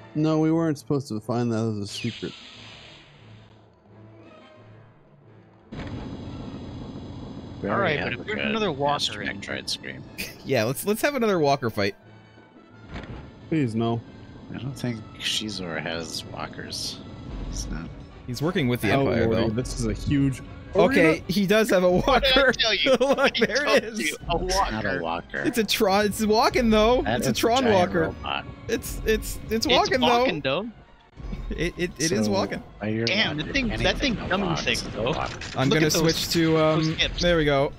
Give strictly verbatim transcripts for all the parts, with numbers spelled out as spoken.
No, we weren't supposed to find that as a secret. All right, but if there's another walker in, Droid scream. Yeah, let's let's have another walker fight. Please no. I don't think Xizor has walkers. It's not. He's working with the Oh, Empire Lordy, though. this is a huge. Okay, he does have a What did I walker. tell you? Look, I there told it is. you, a It's not a walker. walker. It's a Tron. It's walking though. That it's a is Tron giant walker. robot. It's it's it's It's walking, walking though. though. It it, it is So, walking. are you Damn, allowed the to thing- do that thing anything dumbing logs thing, in the though. water? I'm Look gonna at those- switch to those um. skips. There we go.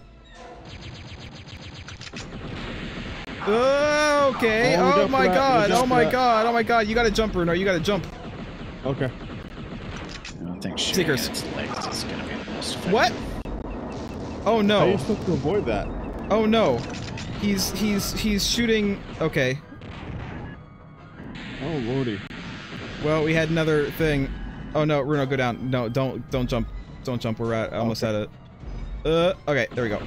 Oh, okay. Oh, we Oh jumped my for that, we god. jumped Oh for my that. god. Oh my god. You gotta jump, Bruno. You gotta jump. Okay. I don't think shooting Seekers. its legs is gonna be the most effective. What? Oh How are no. you supposed to avoid that? Oh no. He's he's he's shooting. Okay. Oh lordy. Well, we had another thing. Oh no, Bruno, go down. No, don't don't jump. Don't jump. We're at almost Okay. at it. Uh. Okay. There we go.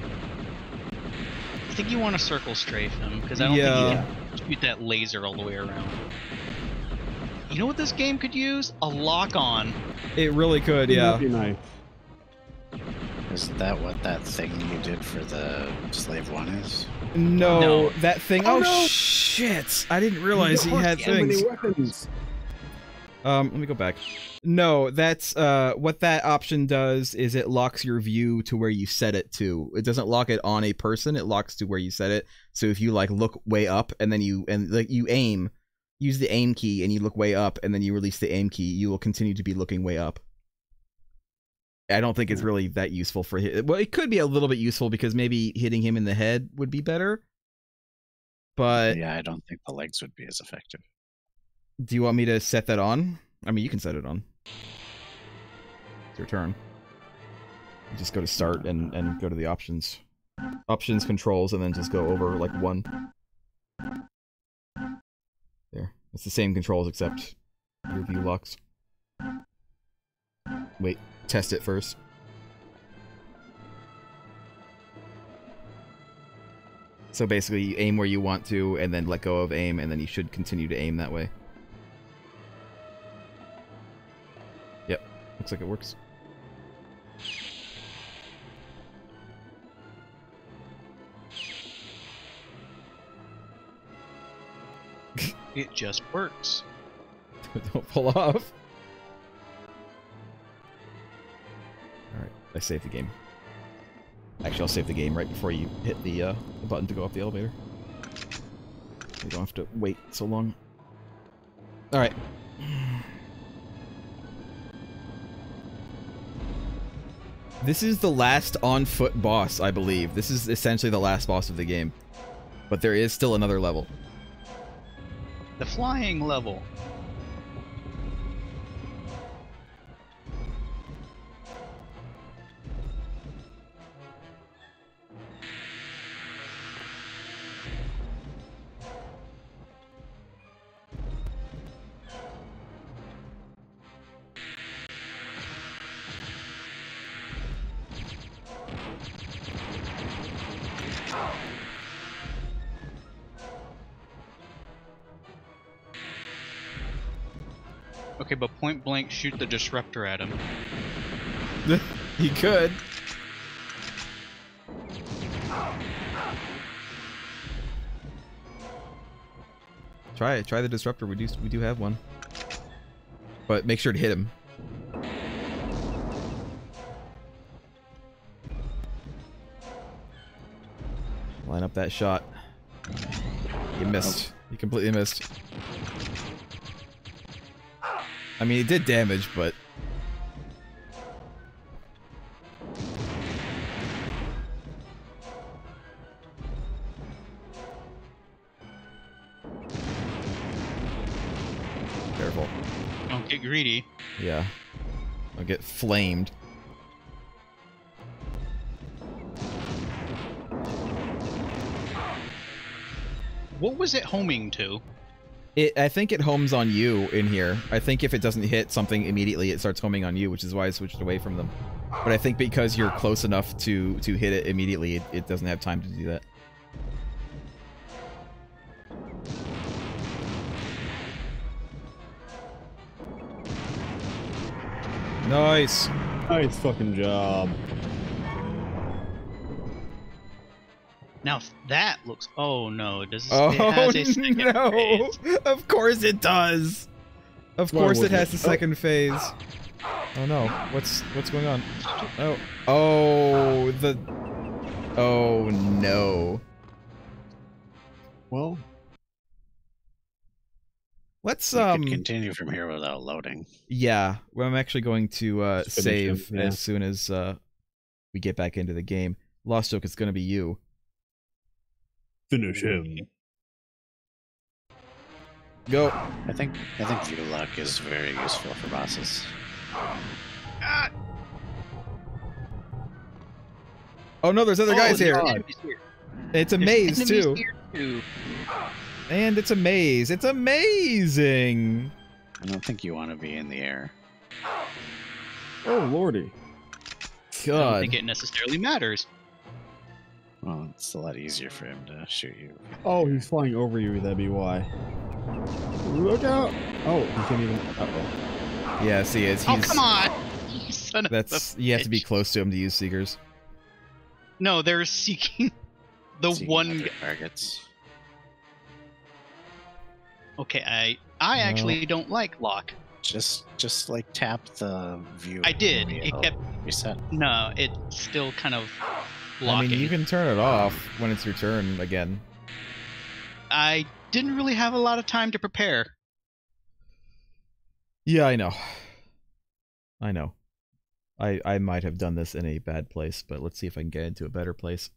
I think you want to circle strafe him because I don't Yeah. think you can shoot that laser all the way around. You know what this game could use? A lock-on. It really could. Yeah. That'd be nice. Is that what that thing you did for the slave one is? No, No. that thing. Oh, Oh, no. shit! I didn't realize he You had so many things. weapons. Um, let me go back. No, that's uh, what that option does is it locks your view to where you set it to. It doesn't lock it on a person. It locks to where you set it. So if you like look way up and then you and like you aim, use the aim key and you look way up and then you release the aim key, you will continue to be looking way up. I don't think it's really that useful for him. Well, it could be a little bit useful because maybe hitting him in the head would be better. But Yeah, I don't think the legs would be as effective. do you want me to set that on? I mean, you can set it on. It's your turn. You just go to start and, and go to the options. Options, controls, and then just go over like one. There. It's the same controls except your view locks. Wait, test it first. So basically, you aim where you want to, and then let go of aim, and then you should continue to aim that way. Yep, looks like it works. It just works. Don't pull off. Alright, I saved the game. Actually, I'll save the game right before you hit the, uh, the button to go up the elevator. You don't have to wait so long. Alright. This is the last on-foot boss, I believe. This is essentially the last boss of the game. But there is still another level. The flying level. Okay, but point blank shoot the disruptor at him. He could. Try it. Try the disruptor. We do we do have one. But make sure to hit him. Line up that shot. You missed. You completely missed. I mean, it did damage, but... Careful. Don't get greedy. Yeah. I'll get flamed. What was it homing to? It, I think it homes on you in here. I think if it doesn't hit something immediately, it starts homing on you, which is why I switched away from them. But I think because you're close enough to, to hit it immediately, it, it doesn't have time to do that. Nice. Nice fucking job. Now that looks. Oh no! Does it Oh has a second no! phase. Of course it does. Of Why course it wouldn't has it? the second phase. Oh no! What's what's going on? Oh oh the. Oh no! Well, Let's We um. could continue from here without loading. Yeah, well, I'm actually going to uh, Just finish him, save yeah. as soon as uh, we get back into the game. Lost Joke, it's going to be you. finish him. Go. I think I think view lock is very useful for bosses. Ah! Oh no, there's other Oh, guys there's here. enemies here. It's a There's maze enemies too. here, too. And it's a maze. It's amazing. I don't think you want to be in the air. Oh lordy. I don't God. think it necessarily matters. Well, it's a lot easier for him to shoot you. Oh, he's flying over you. That'd be why. Look out! Oh, he can't even. Uh oh. Yeah, see, it's Oh he's. come on! You son of That's a you have to be bitch. close to him to use Seekers. No, they're seeking the Seeking one. other g- targets. Okay, I I No. actually don't like lock. Just just like tap the view. I did. area. It kept reset. no. It's still kind of I locking. mean, you can turn it off when it's your turn again. I didn't really have a lot of time to prepare. Yeah, I know. I know. I I might have done this in a bad place, but let's see if I can get into a better place.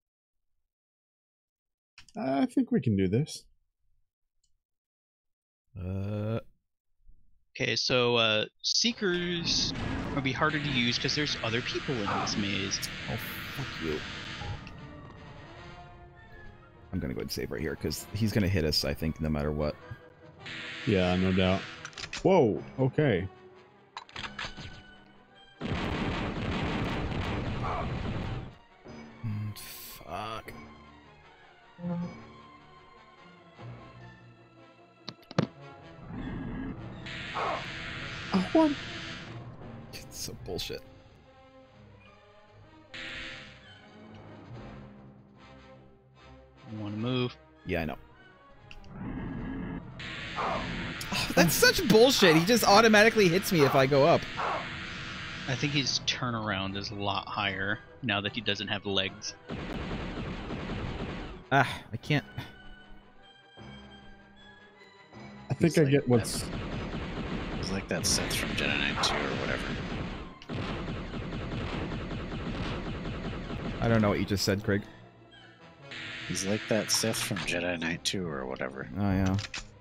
I think we can do this. Uh, Okay, so uh, seekers will be harder to use because there's other people in this maze. oh fuck you. I'm gonna go ahead and save right here because he's gonna hit us, I think, no matter what. Yeah, no doubt. Whoa. Okay. Mm, fuck. Oh, what? It's so bullshit. Want to move? Yeah, I know. Oh, that's such bullshit. He just automatically hits me if I go up. I think his turnaround is a lot higher now that he doesn't have legs. Ah, I can't. I think It's I like get what's. It's like that Sith from Jedi Knight two or whatever. I don't know what you just said, Craig. He's like that Sith from Jedi Knight two or whatever. Oh, yeah.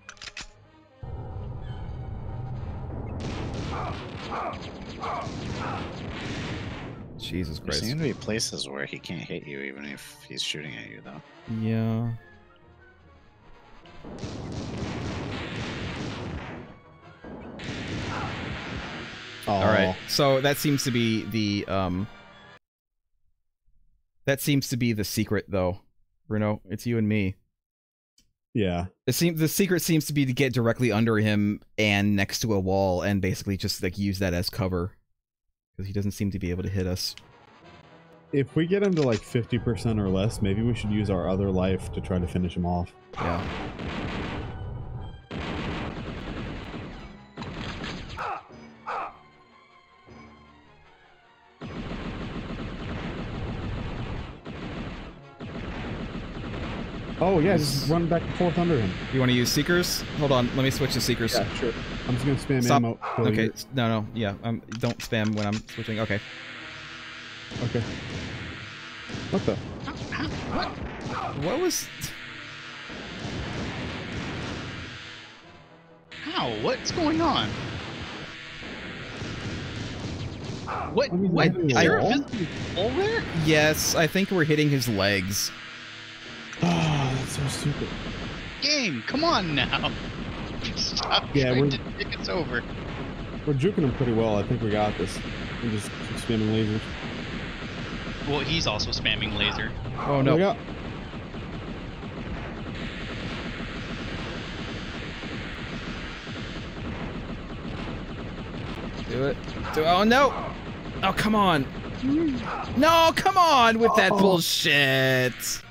Jesus There Christ. seem to be places where he can't hit you even if he's shooting at you, though. Yeah. Oh. All right. So that seems to be the um. That seems to be the secret, though, Bruno. It's you and me. Yeah. It seems the secret seems to be to get directly under him and next to a wall, and basically just like use that as cover, because he doesn't seem to be able to hit us. If we get him to like fifty percent or less, maybe we should use our other life to try to finish him off. Yeah. Oh yeah, just run back and forth under him. You want to use Seekers? Hold on, let me switch to Seekers. Yeah, sure. I'm just gonna spam Stop. ammo. till Okay. you- No, no, yeah. Um, don't spam when I'm switching. Okay. Okay. What the? What was? How? What's going on? What? I mean, What? hitting Is the there a wall? visible hole there? Yes, I think we're hitting his legs. Oh, that's so stupid. Game, come on now. Stop Yeah, trying we're- to take us over. We're juking him pretty well. I think we got this. We're just keep spamming lasers. Well, he's also spamming laser. Oh Look no. out. Do it. Do it. Oh, no! Oh, come on! No, come on with that oh. bullshit!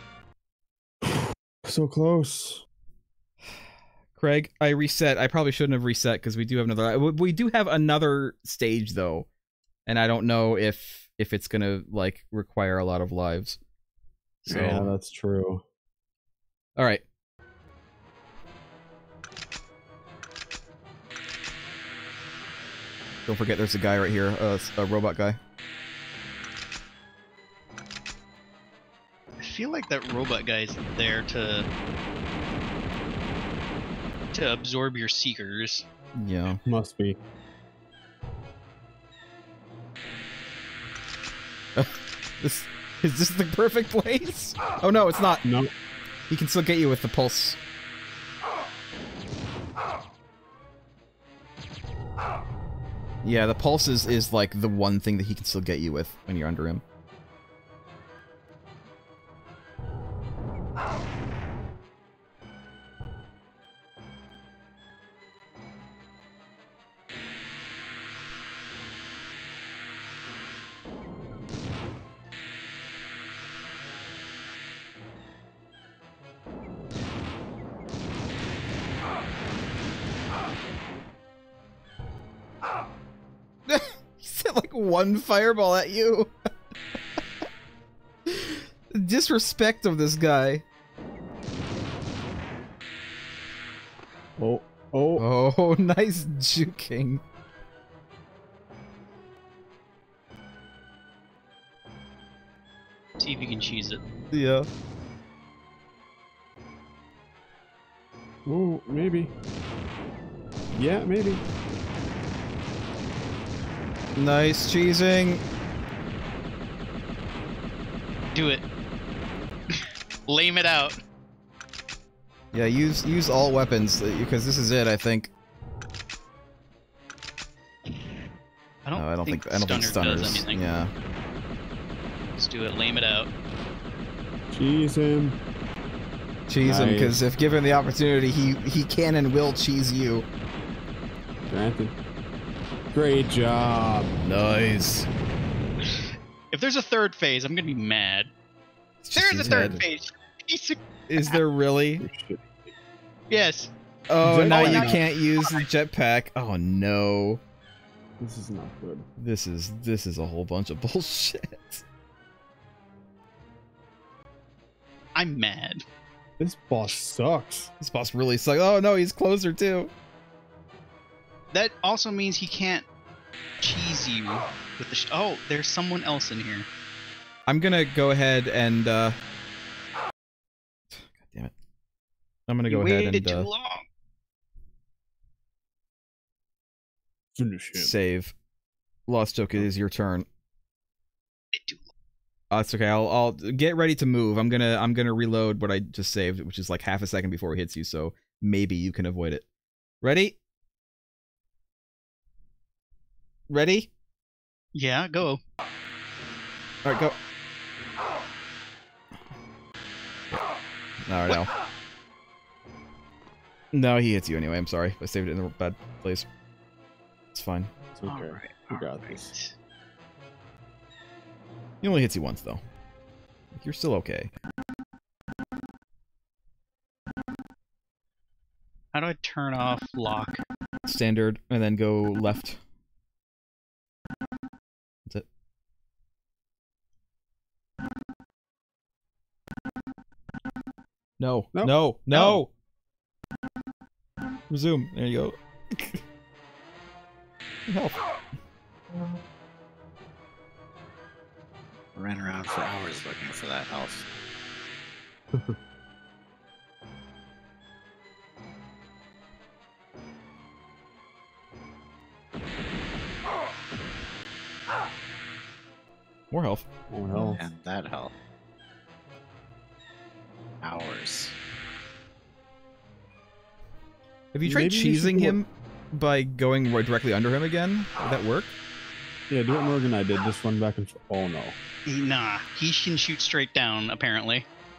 So close. Craig, I reset. I probably shouldn't have reset because we do have another... We do have another stage, though. And I don't know if if it's gonna, like, require a lot of lives. So, yeah, that's true. Alright. Don't forget there's a guy right here, uh, a robot guy. I feel like that robot guy's there to to absorb your seekers. Yeah. Must be. this is this the perfect place? Oh no, it's not. No. He can still get you with the pulse. Yeah, the pulse is, is like the one thing that he can still get you with when you're under him. Like one fireball at you. Disrespect of this guy. Oh, oh, oh, nice juking. See if you can cheese it. Yeah. Oh, maybe. Yeah, maybe. Nice cheesing. Do it. Lame it out. Yeah, use use all weapons because this is it. I think. I don't. No, I don't think, think. I don't think stunners. Does anything. Yeah. Let's do it. Lame it out. Cheese him. Cheese nice. him, because if given the opportunity, he he can and will cheese you. Granted. Great job. Nice. If there's a third phase, I'm gonna be mad. There's a third head. phase. Is there really? Yes. Oh, now you can't use the jetpack. Oh no. This is not good. This is this is a whole bunch of bullshit. I'm mad. This boss sucks. This boss really sucks. Oh no, he's closer too. That also means he can't cheese you with the sh oh, there's someone else in here. I'm gonna go ahead and uh God damn it. I'm gonna you go waited ahead and too uh, long. Finish him. Save. Lost Joke, it is your turn. Oh, it's okay. I'll I'll get ready to move. I'm gonna I'm gonna reload what I just saved, which is like half a second before he hits you, so maybe you can avoid it. Ready? Ready? Yeah, go. Alright, go. Alright, now. No, he hits you anyway. I'm sorry. I saved it in the bad place. It's fine. It's okay. All right, we got right. this. He only hits you once, though. You're still okay. How do I turn off lock? Standard, and then go left. That's it. No, nope. no, no! no. Resume. There you go. Help. Ran around for hours looking for that health. More health. More health. And that health. Hours. Have you tried Maybe cheesing we him by going right directly under him again? Would that work? Yeah, do what Morgan and I did. Just run back and forth. Oh no. Nah, he can shoot straight down, apparently.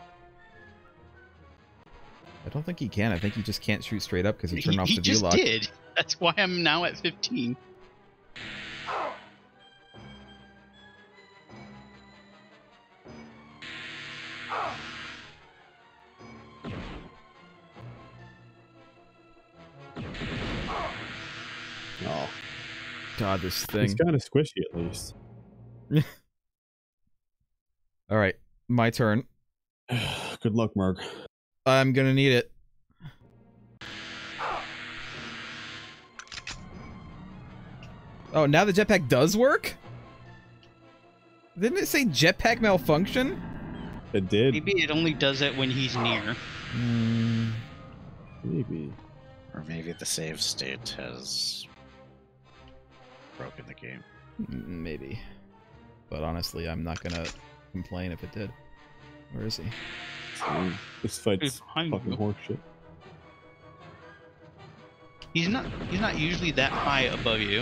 I don't think he can. I think he just can't shoot straight up because he turned he, off he the view just lock. did. That's why I'm now at fifteen. Oh, God, this thing. it's kind of squishy at least. All right, my turn. Good luck, Merg. I'm gonna need it. Oh, now the jetpack does work? Didn't it say jetpack malfunction? It did. Maybe it only does it when he's near. Mm, Maybe. Or maybe the save state has broken the game. maybe. But honestly, I'm not gonna complain if it did. Where is he? So, this fight's He's behind fucking you. horseshit. He's not. He's not usually that high above you.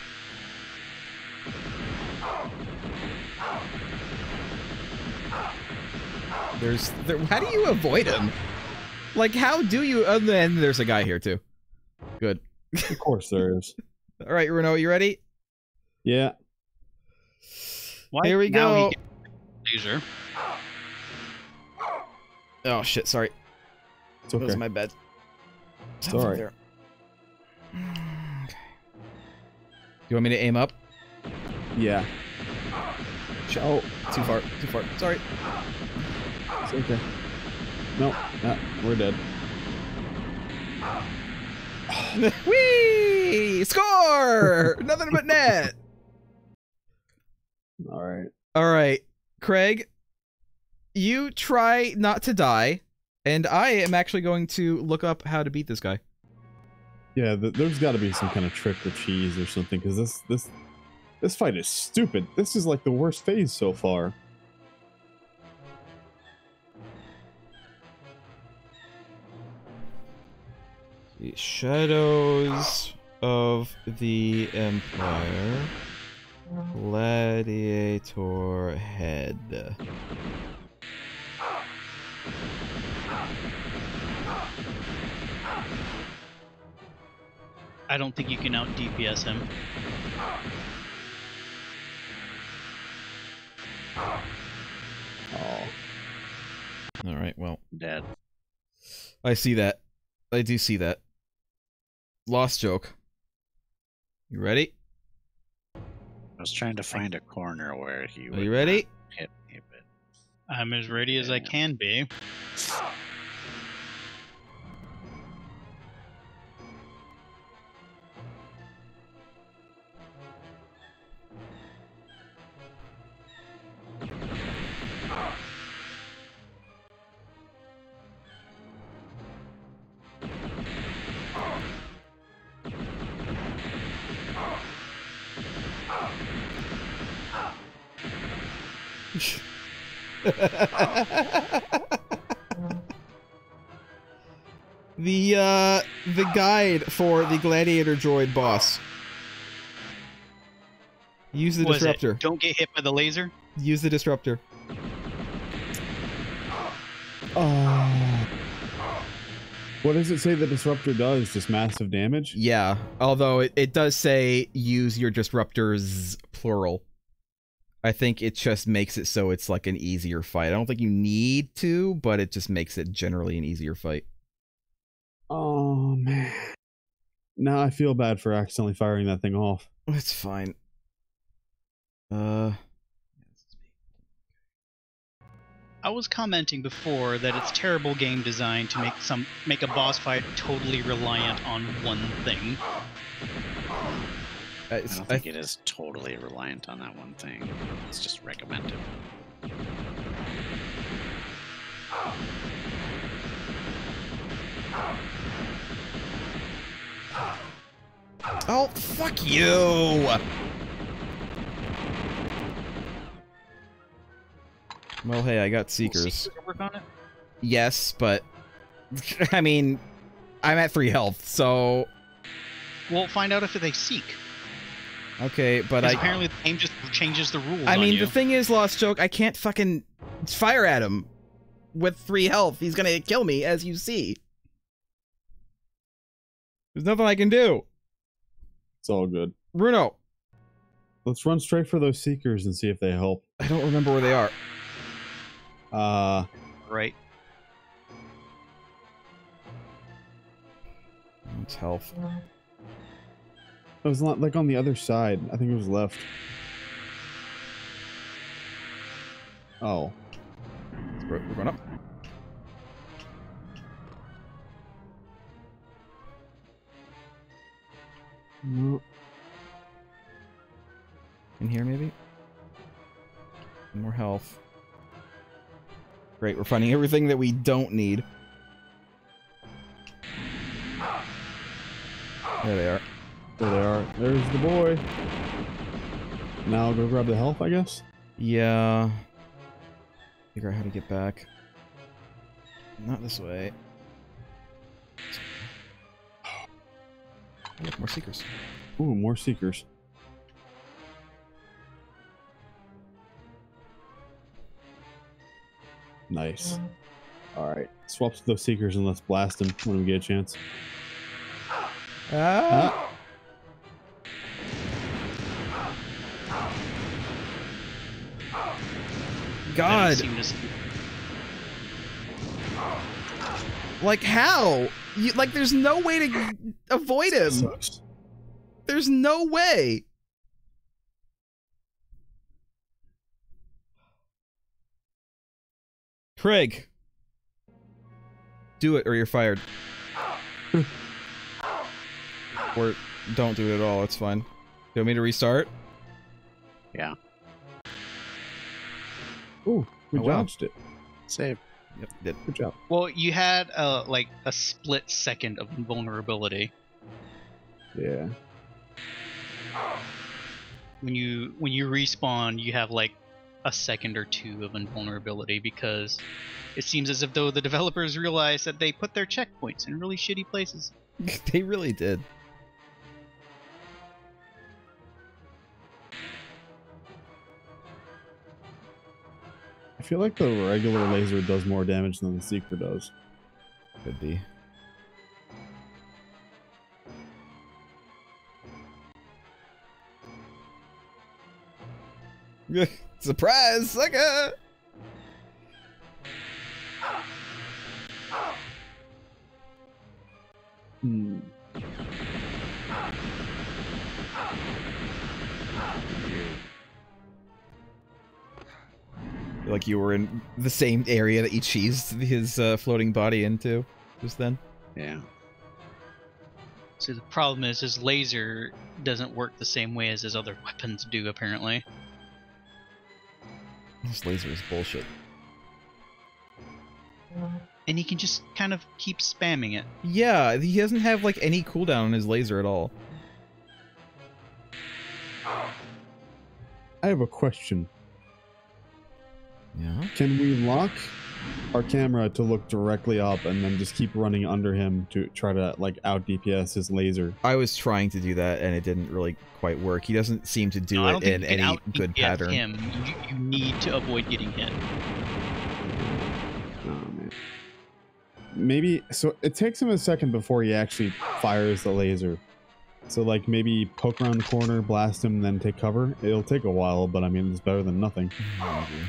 There's... There, how do you avoid him? Like, how do you... And then there's a guy here, too. Good. Of course there is. All right, Renault, you ready? Yeah. Why? Here we now go. He gets laser. Oh, shit, sorry. It's That was okay. my bad. It's alright. There. Okay. You want me to aim up? Yeah. Oh, too far, too far. Sorry. It's okay. No, no, we're dead. Whee! Score! Nothing but net. All right. All right, Craig. You try not to die, and I am actually going to look up how to beat this guy. Yeah, th there's got to be some kind of trick or cheese or something, because this this this fight is stupid. This is like the worst phase so far. The Shadows of the Empire. Gladiator Head. I don't think you can out D P S him. Oh. All right, well, Dead. I see that. I do see that. Lost joke. You ready? I was trying to find a corner where he Are would you ready? not hit me, but I'm as ready as I can be. the uh the guide for the gladiator droid boss. Use the What is it? disruptor. Don't get hit by the laser. Use the disruptor. Oh. What does it say the disruptor does? Just massive damage? Yeah, although it, it does say use your disruptors plural. I think it just makes it so it's like an easier fight. I don't think you need to, but it just makes it generally an easier fight. Oh, man. Now I feel bad for accidentally firing that thing off. It's fine. Uh... I was commenting before that it's terrible game design to make some make a boss fight totally reliant on one thing. I don't think it is totally reliant on that one thing. It's just recommended. Oh, fuck you! Well, hey, I got Seekers. Seekers work on it? Yes, but... I mean... I'm at three health, so... We'll find out if they seek. Okay, but Because I... apparently the game just changes the rules I on mean, you. the thing is, Lost Joke, I can't fucking fire at him with three health. He's gonna kill me, as you see. There's nothing I can do. It's all good. Bruno, Let's run straight for those seekers and see if they help. I don't remember where they are. Uh, Right. It's health. it was not like on the other side. I think it was left. Oh. We're we're going up. No. In here, maybe? More health. Great, we're finding everything that we don't need. There they are. There they are. There's the boy. Now I'll go grab the health, I guess? Yeah. Figure out how to get back. Not this way. Oh, look, more seekers. Ooh, more seekers. Nice. Alright. Swap to those seekers and let's blast them when we get a chance. Ah! God! Like, how? You, like, there's no way to avoid him! Sucks. There's no way! Craig! Do it or you're fired. Or don't do it at all, it's fine. Do you want me to restart? Yeah. Ooh, we Oh, wow. dodged it. Save. Yep, did. Good job. Well, you had uh, like a split second of invulnerability Yeah. when you when you respawn. You have like a second or two of invulnerability because it seems as if though the developers realized that they put their checkpoints in really shitty places. They really did. I feel like the regular laser does more damage than the seeker does. Could be. Surprise, sucker! Hmm. Like you were in the same area that he cheesed his uh, floating body into just then. Yeah. So the problem is his laser doesn't work the same way as his other weapons do, apparently. This laser is bullshit. And he can just kind of keep spamming it. Yeah, he doesn't have like any cooldown on his laser at all. I have a question. Yeah. Can we lock our camera to look directly up and then just keep running under him to try to like out D P S his laser? I was trying to do that and it didn't really quite work. He doesn't seem to do No, I don't it think in you can any out good D P S pattern. Him. You, you need to avoid getting hit. Oh man. Maybe so it takes him a second before he actually fires the laser. So like maybe poke around the corner, blast him, then take cover. It'll take a while, but I mean it's better than nothing. Maybe.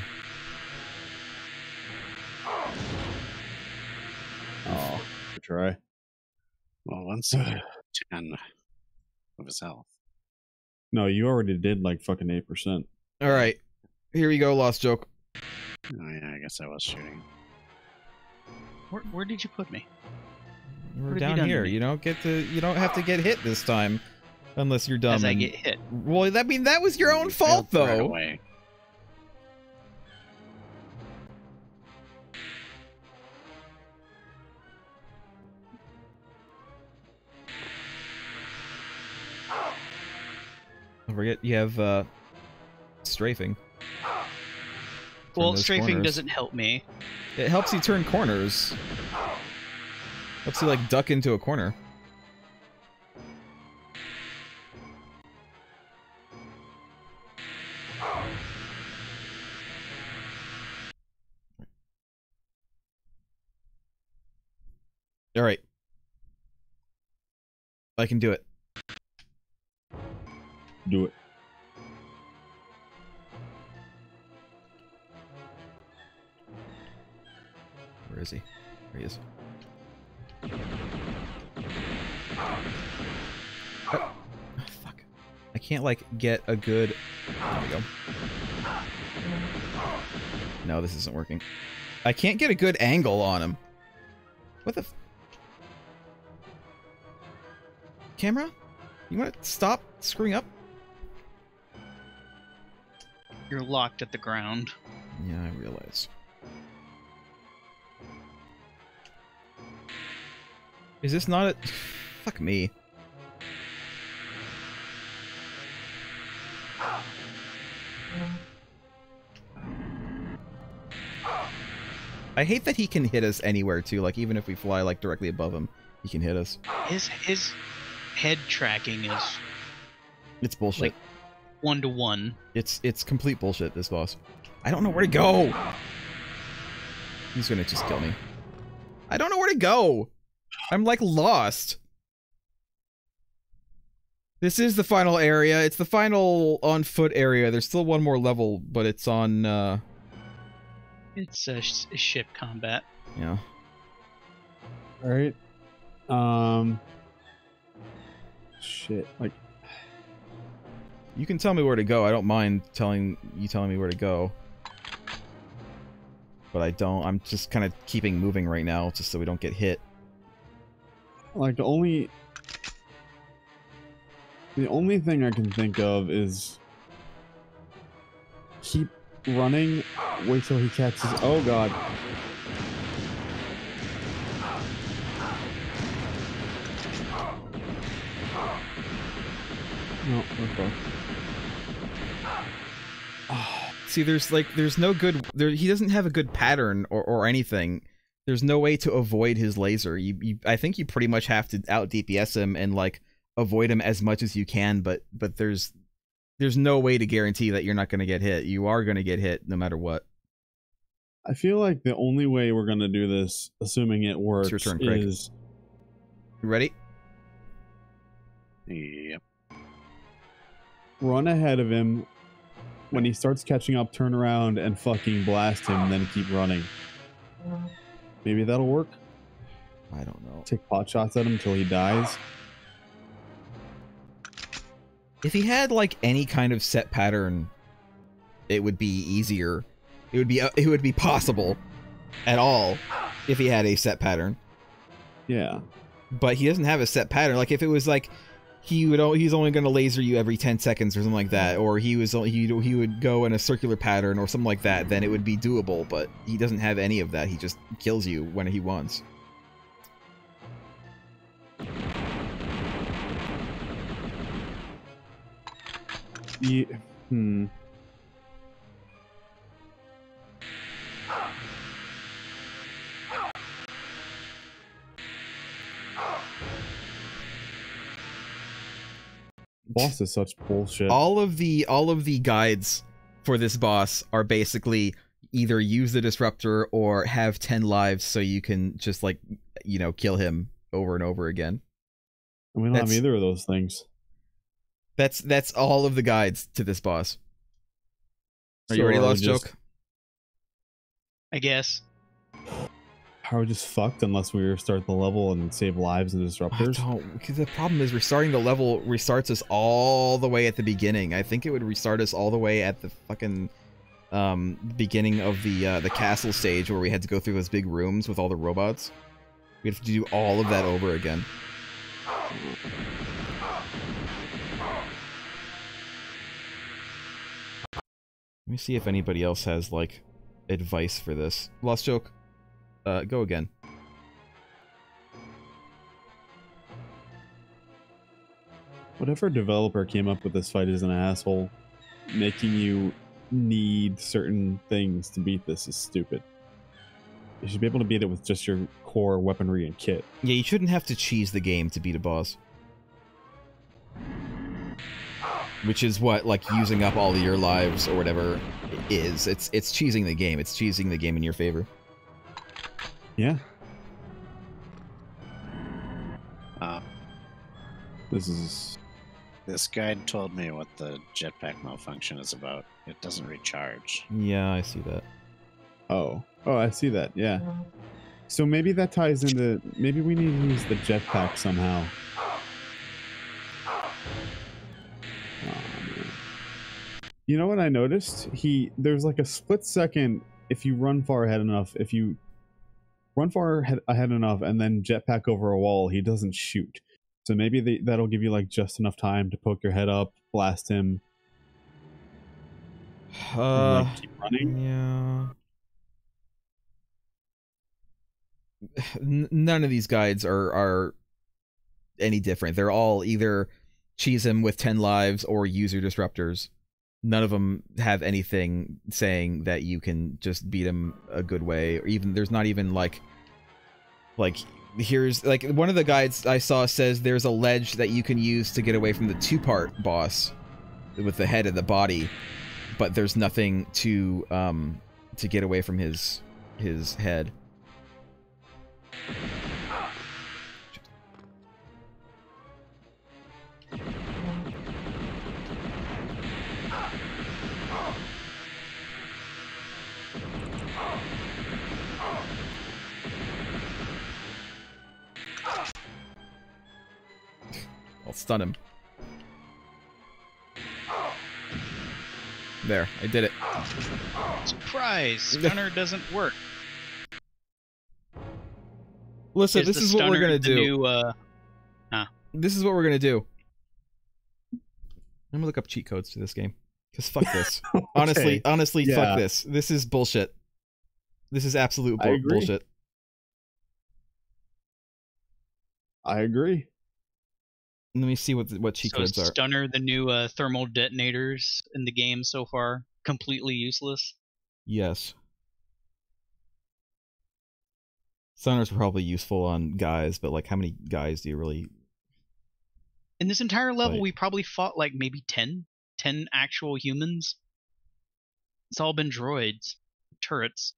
Oh, good try. Well, once you get ten of his health. No, you already did like fucking eight percent. All right, here we go. Lost joke. Oh yeah, I guess I was shooting. Where, where did you put me? We're What have you down done to here. me? You don't get to. You don't have to get hit this time, unless you're dumb. As I and- get hit. Well, that mean that was your own fault, Right though. away. Don't forget, you have uh, strafing. Well, those strafing corners. doesn't help me. It helps you turn corners. Helps you like duck into a corner. All right. I can do it. Do it. Where is he? There he is. Oh, fuck. I can't, like, get a good... There we go. No, this isn't working. I can't get a good angle on him. What the f... Camera? You want to stop screwing up? You're locked at the ground. Yeah, I realize. Is this not a... Fuck me. I hate that he can hit us anywhere, too. Like, even if we fly, like, directly above him, he can hit us. His his head tracking is It's bullshit. like one to one. It's it's complete bullshit, this boss. I don't know where to go! He's gonna just kill me. I don't know where to go! I'm, like, lost. This is the final area. It's the final on-foot area. There's still one more level, but it's on, uh... It's a sh ship combat. Yeah. Alright. Um... Shit, like... You can tell me where to go. I don't mind telling you telling me where to go. But I don't. I'm just kind of keeping moving right now, just so we don't get hit. Like, the only... The only thing I can think of is... Keep running, wait till he catches... Oh, God. No, okay. See, there's like, there's no good, there, he doesn't have a good pattern or, or anything. There's no way to avoid his laser. You, you, I think you pretty much have to out D P S him and like avoid him as much as you can, but, but there's, there's no way to guarantee that you're not going to get hit. You are going to get hit no matter what. I feel like the only way we're going to do this, assuming it works, It's your turn, Craig. is... You ready? Yep. Run ahead of him. When he starts catching up, turn around and fucking blast him, then keep running. Maybe that'll work? I don't know. Take pot shots at him until he dies. If he had like any kind of set pattern, it would be easier. It would be uh, it would be possible at all if he had a set pattern. Yeah. But he doesn't have a set pattern. Like if it was like he would o- he's only going to laser you every ten seconds or something like that, or he was he he would go in a circular pattern or something like that, then it would be doable. But he doesn't have any of that. He just kills you when he wants. Ye- hmm. Boss is such bullshit. All of the all of the guides for this boss are basically either use the disruptor or have ten lives so you can just like, you know, kill him over and over again. And we don't That's- have either of those things. That's that's all of the guides to this boss. Are you So ready, are we Lost just- Joke? I guess. Are we just fucked unless we restart the level and save lives and I disruptors? don't, because the problem is restarting the level restarts us all the way at the beginning. I think it would restart us all the way at the fucking um, beginning of the uh, the castle stage where we had to go through those big rooms with all the robots. We have to do all of that over again. Let me see if anybody else has like advice for this. Lost Joke, uh, go again. Whatever developer came up with this fight is an asshole. Making you need certain things to beat this is stupid. You should be able to beat it with just your core weaponry and kit. Yeah, you shouldn't have to cheese the game to beat a boss. Which is what, like, using up all of your lives or whatever is. It's it's cheesing the game. It's cheesing the game in your favor. Yeah. Uh, This is... this guide told me what the jetpack malfunction is about. It doesn't recharge. Yeah, I see that. Oh. Oh, I see that. Yeah. So maybe that ties into, maybe we need to use the jetpack somehow. Oh, man. You know what I noticed? He, there's like a split second if you run far ahead enough, if you run far ahead, ahead enough and then jetpack over a wall, he doesn't shoot. So maybe they, that'll give you like just enough time to poke your head up, blast him, Uh, and like keep running. Yeah. N none of these guides are are any different. They're all either cheese him with ten lives or user disruptors. None of them have anything saying that you can just beat him a good way, or even there's not even like like here's like one of the guides I saw says there's a ledge that you can use to get away from the two-part boss with the head and the body, but there's nothing to um to get away from his his head. I'll stun him. There, I did it. Surprise! Stunner doesn't work. Listen, Is this the is what we're stunner gonna the do. New, uh... huh. This is what we're gonna do. I'm gonna look up cheat codes to this game. Cause fuck this. Okay. Honestly, honestly, Yeah. fuck this. This is bullshit. This is absolute I bu agree. bullshit. I agree. Let me see what the, what cheat So is codes are. Stunner the new uh, thermal detonators in the game so far? Completely useless? Yes. Stunners are probably useful on guys, but like how many guys do you really... In this entire level, Right. we probably fought like maybe ten? ten actual humans? It's all been droids. Turrets.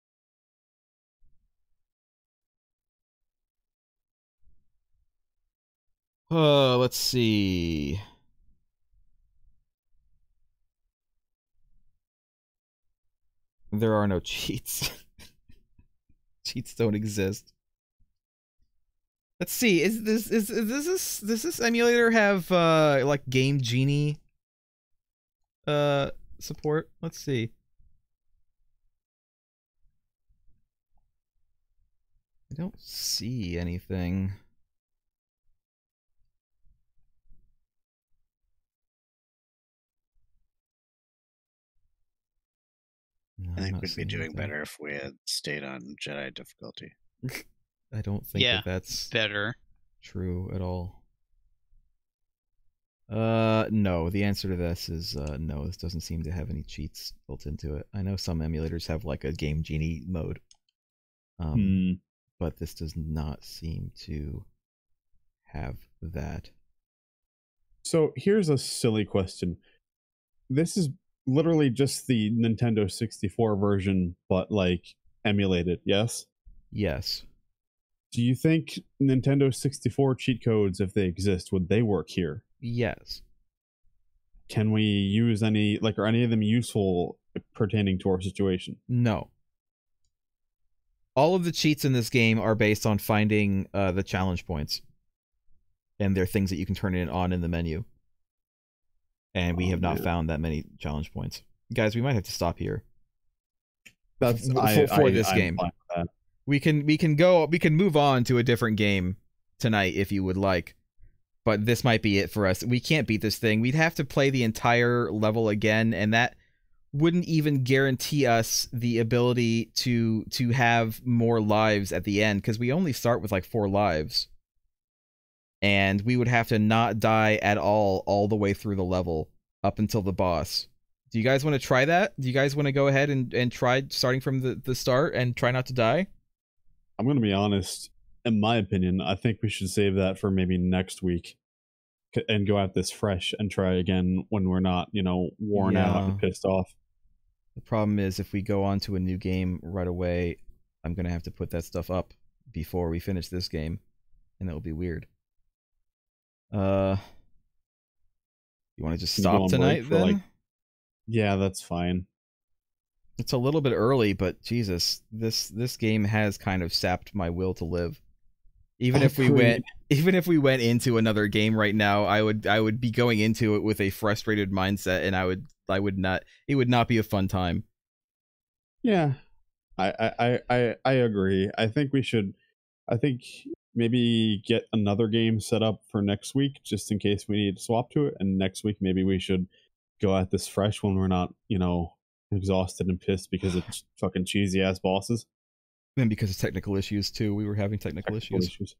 Uh, let's see. There are no cheats. Cheats don't exist. Let's see. Is this is, is this is, does this emulator have uh like Game Genie uh support? Let's see. I don't see anything. No, I I'm think not we'd be seeing doing anything. better if we had stayed on Jedi difficulty. I don't think Yeah, that that's better. true at all. Uh, no. The answer to this is uh, no. This doesn't seem to have any cheats built into it. I know some emulators have like a Game Genie mode, um, Hmm. but this does not seem to have that. So here's a silly question. This is literally just the Nintendo sixty-four version, but like emulated, yes? Yes. Do you think Nintendo sixty-four cheat codes, if they exist, would they work here? Yes. Can we use any, like, are any of them useful pertaining to our situation? No. All of the cheats in this game are based on finding uh, the challenge points, and they're things that you can turn it on in the menu. And we Oh, have not man. found that many challenge points. Guys, we might have to stop here. That's For- I, for I- this I'm game. fine with that. We can we can go we can move on to a different game tonight if you would like. But this might be it for us. We can't beat this thing. We'd have to play the entire level again, and that wouldn't even guarantee us the ability to to have more lives at the end, because we only start with like four lives. And we would have to not die at all all the way through the level up until the boss. Do you guys want to try that? Do you guys want to go ahead and, and try starting from the, the start and try not to die? I'm going to be honest. In my opinion, I think we should save that for maybe next week c- and go at this fresh and try again when we're not, you know, worn out Yeah. and pissed off. The problem is if we go on to a new game right away, I'm going to have to put that stuff up before we finish this game, and it'll be weird. Uh, you want to just Can you go stop on break tonight for, then? like- Yeah, that's fine. It's a little bit early, but Jesus, this this game has kind of sapped my will to live. Even if we Agreed. went, even if we went into another game right now, I would I would be going into it with a frustrated mindset, and I would I would not. It would not be a fun time. Yeah, I I I I, I agree. I think we should. I think maybe get another game set up for next week, just in case we need to swap to it. And next week, maybe we should go at this fresh when we're not, you know, exhausted and pissed because of fucking cheesy ass bosses. And because of technical issues too, we were having technical, Technical issues. issues.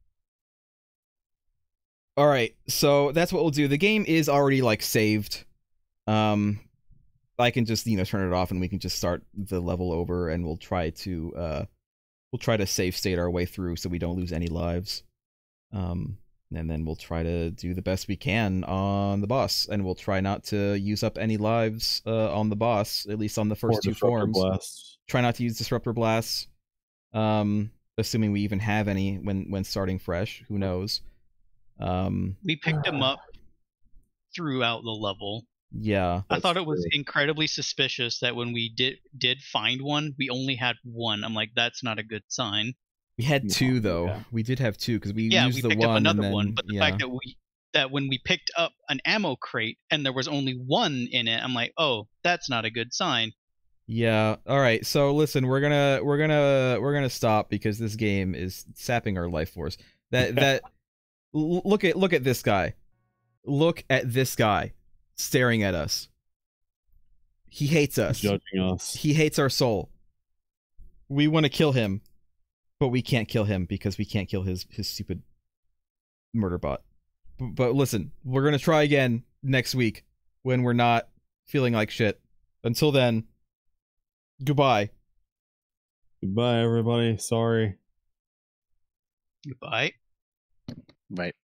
All right, so that's what we'll do. The game is already like saved. Um, I can just you know turn it off and we can just start the level over, and we'll try to uh, we'll try to save state our way through so we don't lose any lives. Um, and then we'll try to do the best we can on the boss, and we'll try not to use up any lives uh, on the boss, at least on the first Or two Disruptor forms. Blasts. Try not to use disruptor blasts. Um, assuming we even have any when when starting fresh. Who knows? Um, We picked them up throughout the level. yeah. I thought it was true. incredibly suspicious that when we did did find one, we only had one. I'm like, that's not a good sign. We had No, two though. yeah. We did have two because we Yeah, used we the picked one up another and then, one, but the yeah. fact that we that when we picked up an ammo crate and there was only one in it, I'm like, oh, that's not a good sign. Yeah. All right. So listen, we're gonna we're gonna we're gonna stop because this game is sapping our life force. That that l- look at look at this guy. Look at this guy staring at us. He hates us. Judging us. He hates our soul. We want to kill him, but we can't kill him because we can't kill his his stupid murder bot. B- but listen, we're gonna try again next week when we're not feeling like shit. Until then, goodbye. Goodbye, everybody. Sorry. Goodbye. Right.